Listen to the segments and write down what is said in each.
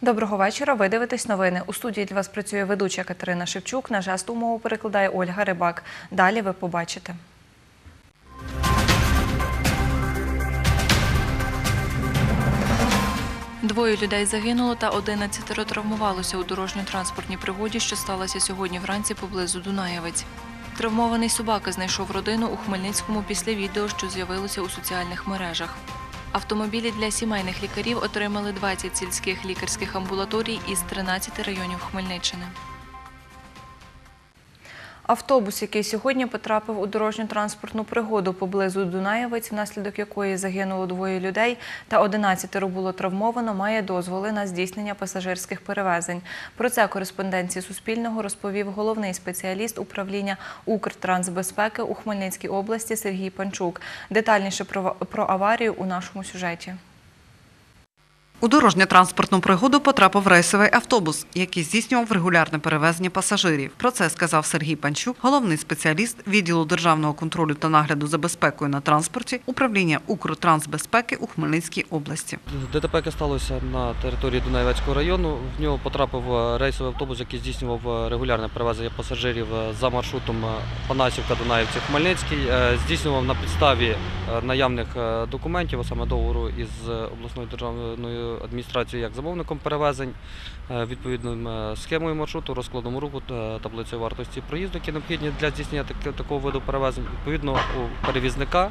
Доброго вечора. Ви дивитесь новини. У студії для вас працює ведуча Катерина Шевчук. На жестову мову перекладає Ольга Рибак. Далі ви побачите. Двоє людей загинуло та 11 травмувалося у дорожньо-транспортній пригоді, що сталося сьогодні вранці поблизу Дунаєвець. Травмований собака знайшов родину у Хмельницькому після відео, що з'явилося у соціальних мережах. Автомобілі для сімейних лікарів отримали 20 сільських лікарських амбулаторій із 13 районів Хмельниччини. Автобус, який сьогодні потрапив у дорожньо-транспортну пригоду поблизу Дунаєвець, внаслідок якої загинуло двоє людей та 11 було травмовано, має дозволи на здійснення пасажирських перевезень. Про це кореспонденції Суспільного розповів головний спеціаліст управління Укртрансбезпеки у Хмельницькій області Сергій Панчук. Детальніше про аварію у нашому сюжеті. У дорожньо-транспортну пригоду потрапив рейсовий автобус, який здійснював регулярне перевезення пасажирів. Про це сказав Сергій Панчук, головний спеціаліст відділу державного контролю та нагляду за безпекою на транспорті управління Укртрансбезпеки у Хмельницькій області. ДТП, яке сталося на території Дунаєвецького району, в нього потрапив рейсовий автобус, який здійснював регулярне перевезення пасажирів за маршрутом Панасівка-Дунаєвці-Хмельницький. Здійснював на підставі наявних документів, а саме договору із обласною державною адміністрацією як замовником перевезень, відповідним схемою маршруту, розкладом руху, таблицею вартості проїзду, які необхідні для здійснення такого виду перевезень. Відповідно, у перевізника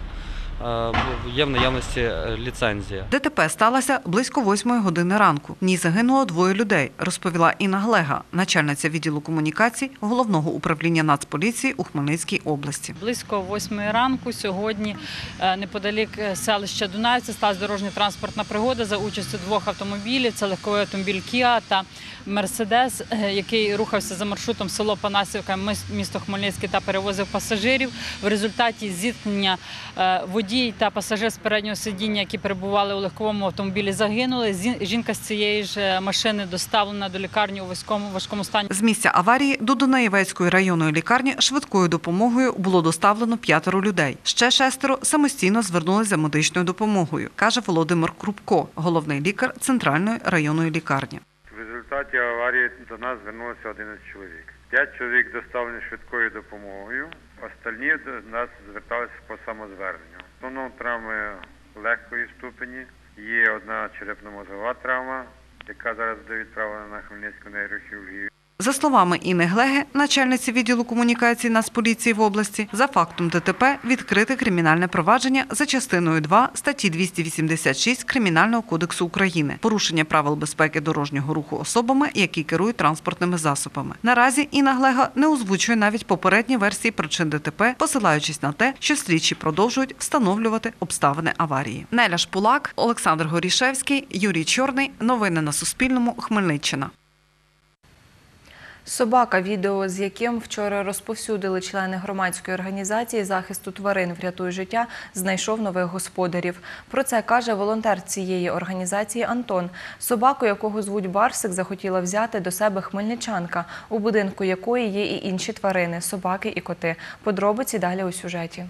є в наявності ліцензія. ДТП сталося близько 8 години ранку. В ній загинуло двоє людей, розповіла Інна Глега, начальниця відділу комунікацій Головного управління Нацполіції у Хмельницькій області. Близько 8 ранку сьогодні неподалік селища Дунаєвці сталася дорожньо-транспортна пригода за участю двох автомобілів. Це легковий автомобіль Kia та Мерседес, який рухався за маршрутом село Панасівка, місто Хмельницький та перевозив пасажирів. В результаті зіткнення водій та пасажир з переднього сидіння, які перебували у легковому автомобілі, загинули. Жінка з цієї ж машини доставлена до лікарні у важкому стані. З місця аварії до Дунаєвецької районної лікарні швидкою допомогою було доставлено 5 людей. Ще 6 самостійно звернулися за медичною допомогою, каже Володимир Крупко, головний лікар Центральної районної лікарні. В результаті аварії до нас звернулося 11 чоловік. 5 чоловік доставлені швидкою допомогою, остальні до нас зверталися по самозверненню. В основному травми легкої ступені, є одна черепно-мозгова травма, яка зараз буде відправлена на Хмельницьку нейрохірургію. За словами Інни Глеги, начальниці відділу комунікації Нацполіції в області, за фактом ДТП відкрите кримінальне провадження за частиною 2 статті 286 Кримінального кодексу України – порушення правил безпеки дорожнього руху особами, які керують транспортними засобами. Наразі Інна Глега не озвучує навіть попередні версії причин ДТП, посилаючись на те, що слідчі продовжують встановлювати обставини аварії. Неля Шпулак, Олександр Горішевський, Юрій Чорний. Новини на Суспільному. Хмельниччина. Собака, відео з яким вчора розповсюдили члени громадської організації захисту тварин «Врятуй життя», знайшов нових господарів. Про це каже волонтер цієї організації Антон. Собаку, якого звуть Барсик, захотіла взяти до себе хмельничанка, у будинку якої є і інші тварини – собаки і коти. Подробиці далі у сюжеті.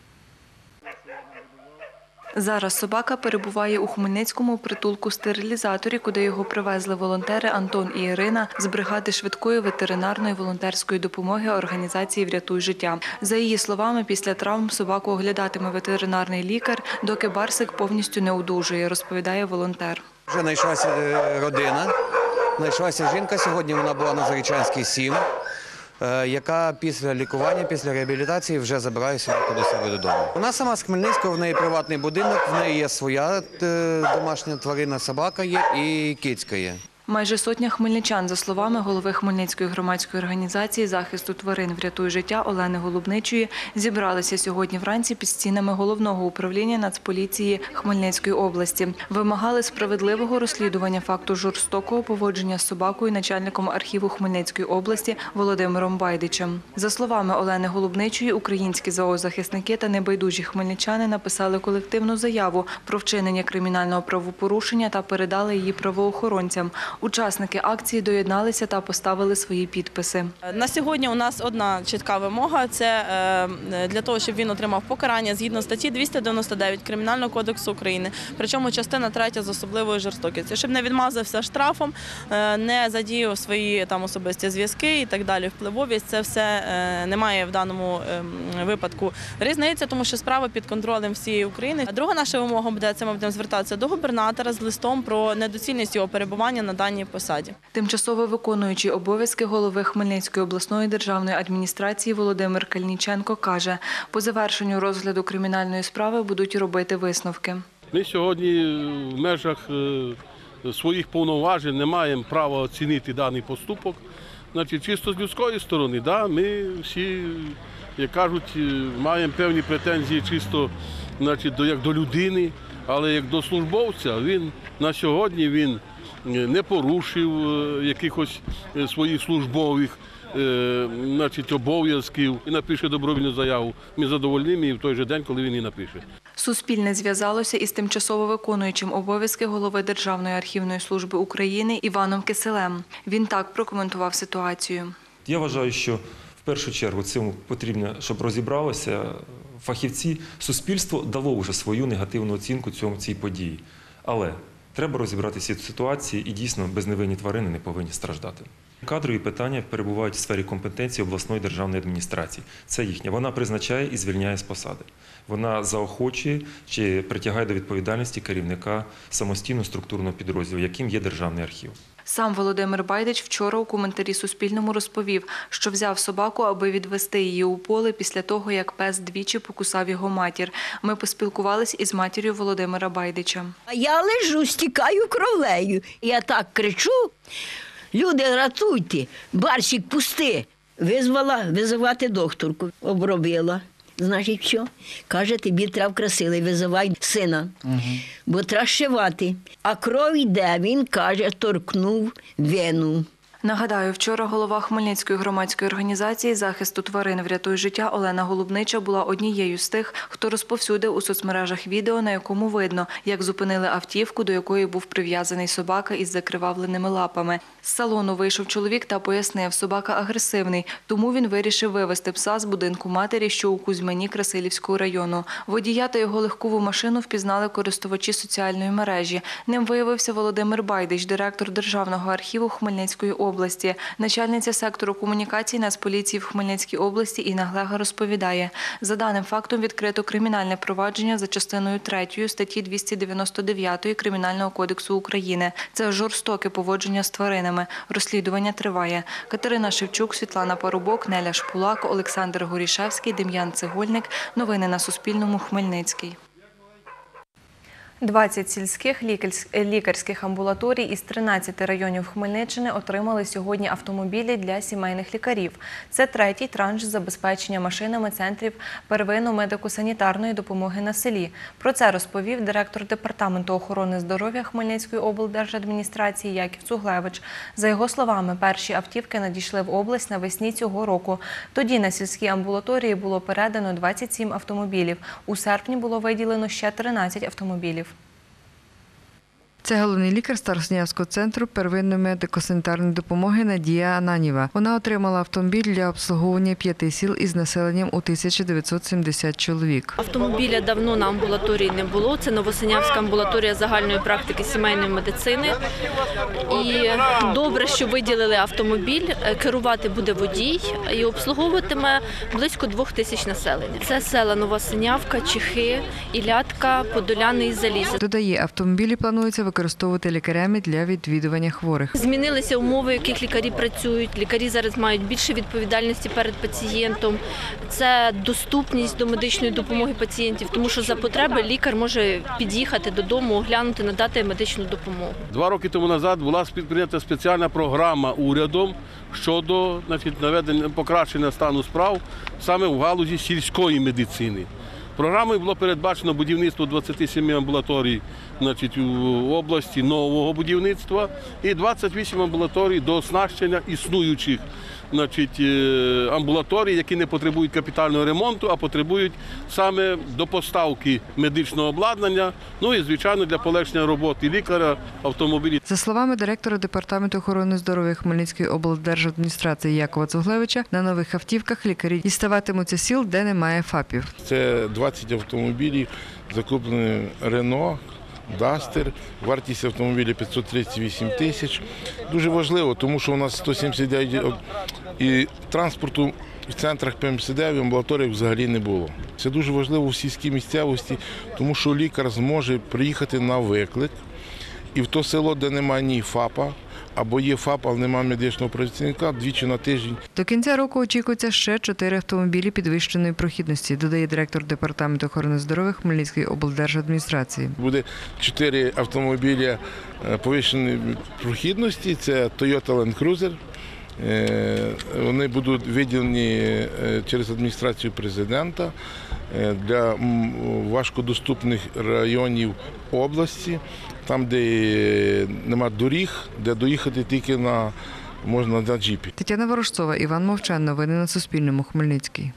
Зараз собака перебуває у Хмельницькому притулку-стерилізаторі, куди його привезли волонтери Антон і Ірина з бригади швидкої ветеринарної волонтерської допомоги організації «Врятуй життя». За її словами, після травм собаку оглядатиме ветеринарний лікар, доки Барсик повністю не одужує, розповідає волонтер. Вже знайшлася родина, знайшлася жінка, сьогодні вона була на Зарічанській 7, яка після лікування, після реабілітації вже забирає собаку до себе додому. Вона сама з Хмельницького, в неї приватний будинок, в неї є своя домашня тварина, собака є і кицька є. Майже сотня хмельничан, за словами голови Хмельницької громадської організації захисту тварин «Врятуй життя» Олени Голубничої, зібралися сьогодні вранці під стінами Головного управління Нацполіції Хмельницької області. Вимагали справедливого розслідування факту жорстокого поводження з собакою начальником архіву Хмельницької області Володимиром Байдичем. За словами Олени Голубничої, українські зоозахисники та небайдужі хмельничани написали колективну заяву про вчинення кримінального правопорушення та передали її правоохоронцям. Учасники акції доєдналися та поставили свої підписи. На сьогодні у нас одна чітка вимога – це для того, щоб він отримав покарання згідно статті 299 Кримінального кодексу України, причому частина 3 з особливою жорстокістю, щоб не відмазався штрафом, не задіяв свої там особисті зв'язки і так далі, впливовість. Це все немає в даному випадку різниці, тому що справа під контролем всієї України. Друга наша вимога буде, це ми будемо звертатися до губернатора з листом про недоцільність його перебування на даній посаді. Тимчасово виконуючий обов'язки голови Хмельницької обласної державної адміністрації Володимир Кальніченко каже, по завершенню розгляду кримінальної справи будуть робити висновки. Ми сьогодні в межах своїх повноважень не маємо права оцінити даний поступок. Значить, чисто з людської сторони, да, ми всі, як кажуть, маємо певні претензії чисто, значить, як до людини, але як до службовця він на сьогодні не порушив якихось своїх службових значить, обов'язків і напише добровільну заяву. Ми задовольнимо її в той же день, коли він її напише. Суспільне зв'язалося із тимчасово виконуючим обов'язки голови Державної архівної служби України Іваном Киселем. Він так прокоментував ситуацію. Я вважаю, що в першу чергу цьому потрібно, щоб розібралося фахівці. Суспільство дало вже свою негативну оцінку цій події. Але треба розібратися в ситуації і дійсно безневинні тварини не повинні страждати. Кадрові питання перебувають в сфері компетенції обласної державної адміністрації. Це їхня. Вона призначає і звільняє з посади. Вона заохочує чи притягає до відповідальності керівника самостійного структурного підрозділу, яким є Державний архів. Сам Володимир Байдич вчора у коментарі Суспільному розповів, що взяв собаку, аби відвести її у поле після того, як пес двічі покусав його матір. Ми поспілкувались із матір'ю Володимира Байдича. Я лежу, стікаю кровлею. Я так кричу: люди, рятуйте, барсик пусти. Визивати докторку. Обробила. Значить, що? Каже, тобі треба красили, визивай сина, бо треба шивати. А кров йде, він каже, торкнув вену. Нагадаю, вчора голова Хмельницької громадської організації захисту тварин «Врятуй життя» Олена Голубнича була однією з тих, хто розповсюдив у соцмережах відео, на якому видно, як зупинили автівку, до якої був прив'язаний собака із закривавленими лапами. З салону вийшов чоловік та пояснив, собака агресивний, тому він вирішив вивезти пса з будинку матері, що у Кузьмині Красилівського району. Водія та його легкову машину впізнали користувачі соціальної мережі. Ним виявився Володимир Байдич, директор Державного архіву Хмельницької області. Начальниця сектору комунікацій Нацполіції в Хмельницькій області Інна Глега розповідає, за даним фактом відкрито кримінальне провадження за частиною 3 статті 299 Кримінального кодексу України. Це жорстоке поводження з тваринами. Розслідування триває. Катерина Шевчук, Світлана Парубок, Неля Шпулак, Олександр Горішевський, Дем'ян Цегольник. Новини на Суспільному. Хмельницький. 20 сільських лікарських амбулаторій із 13 районів Хмельниччини отримали сьогодні автомобілі для сімейних лікарів. Це третій транш забезпечення машинами центрів первинно-медико-санітарної допомоги на селі. Про це розповів директор Департаменту охорони здоров'я Хмельницької облдержадміністрації Яків Цуглевич. За його словами, перші автівки надійшли в область навесні цього року. Тоді на сільські амбулаторії було передано 27 автомобілів. У серпні було виділено ще 13 автомобілів. Це головний лікар Староснявського центру первинної медико-санітарної допомоги Надія Ананіва. Вона отримала автомобіль для обслуговування 5 сіл із населенням у 1970 чоловік. Автомобіля давно на амбулаторії не було. Це Новосинявська амбулаторія загальної практики сімейної медицини. І добре, що виділили автомобіль. Керувати буде водій і обслуговуватиме близько 2000 населення. Це села Новосинявка, Чехи, Ілятка, Подоляни і Заліза. Додає, автомобілі планується використовувати лікарями для відвідування хворих. Змінилися умови, в яких лікарі працюють. Лікарі зараз мають більше відповідальності перед пацієнтом. Це доступність до медичної допомоги пацієнтів, тому що за потреби лікар може під'їхати додому, оглянути, надати медичну допомогу. 2 роки тому назад була прийнята спеціальна програма урядом щодо наведення покращення стану справ саме в галузі сільської медицини. Програмою було передбачено будівництво 27 амбулаторій, значить, у області нового будівництва і 28 амбулаторій до оснащення існуючих, значить, амбулаторій, які не потребують капітального ремонту, а потребують саме до поставки медичного обладнання, ну і, звичайно, для полегшення роботи лікаря, автомобілів. За словами директора Департаменту охорони здоров'я Хмельницької облдержадміністрації Якова Цуглевича, на нових автівках лікарі діставатимуться сіл, де немає ФАПів. Це 20 автомобілів, закуплені Рено, Дастер, вартість автомобіля 538 тисяч. Дуже важливо, тому що у нас 179 і транспорту в центрах ПМСД, в амбулаторіях взагалі не було. Це дуже важливо в сільській місцевості, тому що лікар зможе приїхати на виклик і в то село, де немає ні ФАПа, або є ФАП, але немає медичного працівника, двічі на тиждень. До кінця року очікується ще 4 автомобілі підвищеної прохідності, додає директор Департаменту охорони здоров'я Хмельницької облдержадміністрації. Буде 4 автомобілі підвищеної прохідності, це Toyota Land Cruiser. Вони будуть виділені через адміністрацію президента для важкодоступних районів області, там, де немає доріг, де доїхати тільки можна на джипі. Тетяна Ворожцова, Іван Мовчан. Новини на Суспільному. Хмельницький.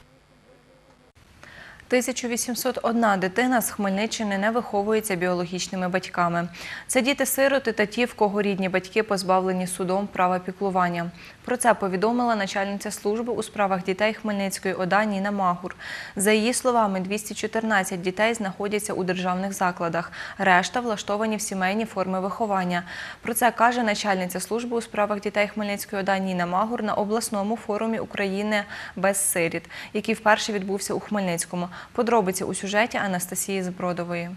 1801 дитина з Хмельниччини не виховується біологічними батьками. Це діти-сироти та ті, в кого рідні батьки позбавлені судом права піклування. Про це повідомила начальниця служби у справах дітей Хмельницької ОДА Ніна Магур. За її словами, 214 дітей знаходяться у державних закладах, решта влаштовані в сімейні форми виховання. Про це каже начальниця служби у справах дітей Хмельницької ОДА Ніна Магур на обласному форумі України без сиріт, який вперше відбувся у Хмельницькому. Подробиці у сюжеті Анастасії Збродової.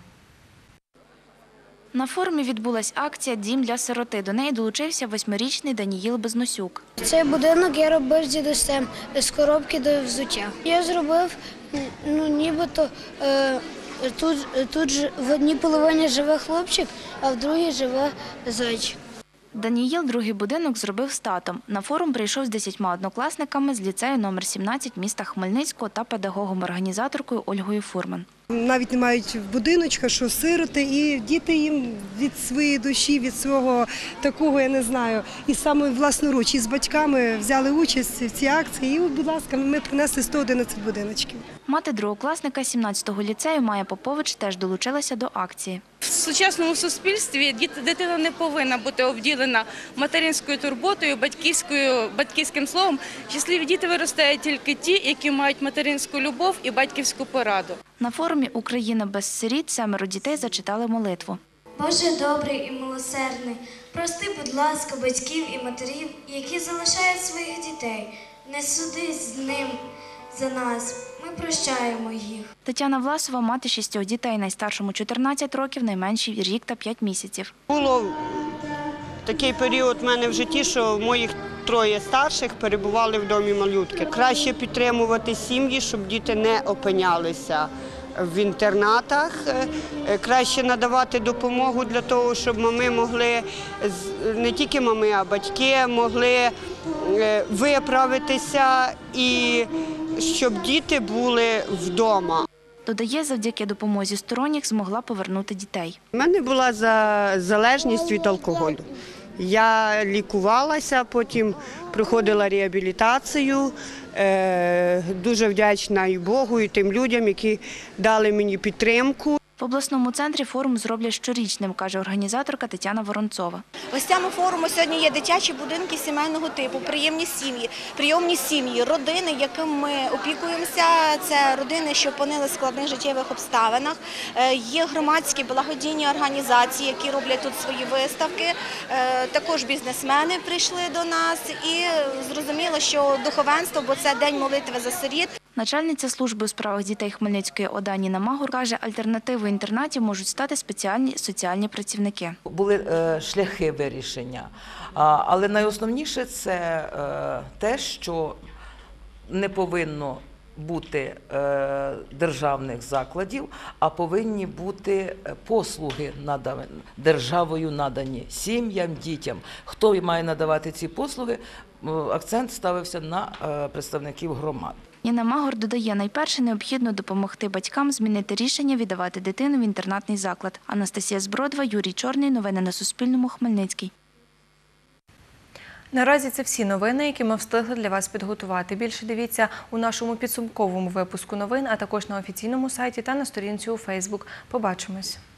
На форумі відбулась акція «Дім для сироти». До неї долучився 8-річний Даніїл Безносюк. Цей будинок я робив з дідусем з коробки до взуття. Я зробив, нібито тут в одній половині живе хлопчик, а в другій живе зайчик. Даніїл другий будинок зробив з татом. На форум прийшов з 10 однокласниками з ліцею номер 17 міста Хмельницького та педагогом-організаторкою Ольгою Фурман. Навіть не мають будиночка, що сироти, і діти їм від своєї душі, від свого такого, я не знаю, і саме власноруч, і з батьками взяли участь в цій акції. І, будь ласка, ми принесли 111 будиночків. Мати другокласника 17-го ліцею Майя Попович теж долучилася до акції. В сучасному суспільстві дитина не повинна бути обділена материнською турботою, батьківським словом. Щасливі діти виростають тільки ті, які мають материнську любов і батьківську пораду. На форумі «Україна без сиріт» 7 дітей зачитали молитву. Боже добрий і милосердний, прости, будь ласка, батьків і матерів, які залишають своїх дітей. Не суди з ним за нас, ми прощаємо їх. Тетяна Власова – мати 6 дітей, найстаршому 14 років, найменшій рік та 5 місяців. Було такий період в мене в житті, що моїх 3 старших перебували в домі малютки. Краще підтримувати сім'ї, щоб діти не опинялися в інтернатах. Краще надавати допомогу для того, щоб мами могли, не тільки мами, а батьки могли виправитися і щоб діти були вдома. Додає, завдяки допомозі сторонніх змогла повернути дітей. У мене була залежність від алкоголю. Я лікувалася, потім проходила реабілітацію. Дуже вдячна і Богу, і тим людям, які дали мені підтримку. В обласному центрі форум зроблять щорічним, каже організаторка Тетяна Воронцова. Гостями форуму сьогодні є дитячі будинки сімейного типу, прийомні сім'ї, родини, яким ми опікуємося. Це родини, що опинилися в складних життєвих обставинах. Є громадські благодійні організації, які роблять тут свої виставки. Також бізнесмени прийшли до нас і зрозуміло, що духовенство, бо це День молитви за сиріт. Начальниця служби у справах дітей Хмельницької ОДА Ніна Магур каже, альтернативою інтернатів можуть стати спеціальні соціальні працівники. Були шляхи вирішення, але найосновніше – це те, що не повинно бути державних закладів, а повинні бути послуги державою надані сім'ям, дітям. Хто має надавати ці послуги, акцент ставився на представників громад. Ніна Магор додає, найперше необхідно допомогти батькам змінити рішення віддавати дитину в інтернатний заклад. Анастасія Збродва, Юрій Чорний. Новини на Суспільному. Хмельницький. Наразі це всі новини, які ми встигли для вас підготувати. Більше дивіться у нашому підсумковому випуску новин, а також на офіційному сайті та на сторінці у Фейсбук. Побачимось.